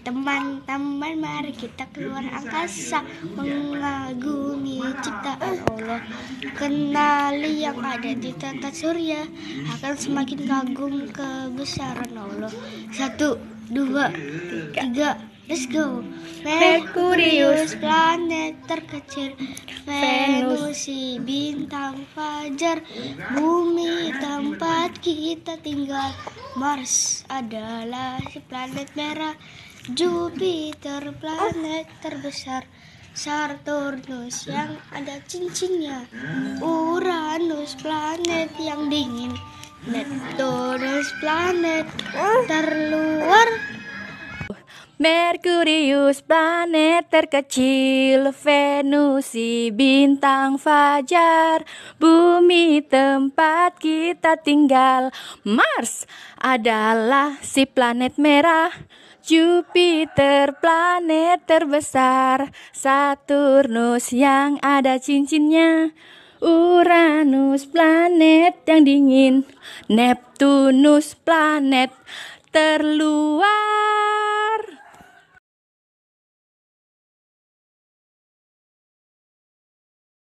teman-teman, mari kita keluar angkasa, mengagumi ciptaan Allah. Kenali yang ada di tata surya, akan semakin kagum kebesaran Allah. 1, 2, 3, let's go. Merkurius, planet terkecil. Venus, si bintang fajar. Bumi, tempat kita tinggal. Mars adalah si planet merah. Jupiter, planet terbesar. Saturnus yang ada cincinnya. Uranus, planet yang dingin. Neptunus, planet terluar. Merkurius, planet terkecil. Venus, si bintang fajar. Bumi, tempat kita tinggal. Mars adalah si planet merah. Jupiter, planet terbesar. Saturnus yang ada cincinnya. Uranus, planet yang dingin. Neptunus, planet terluar.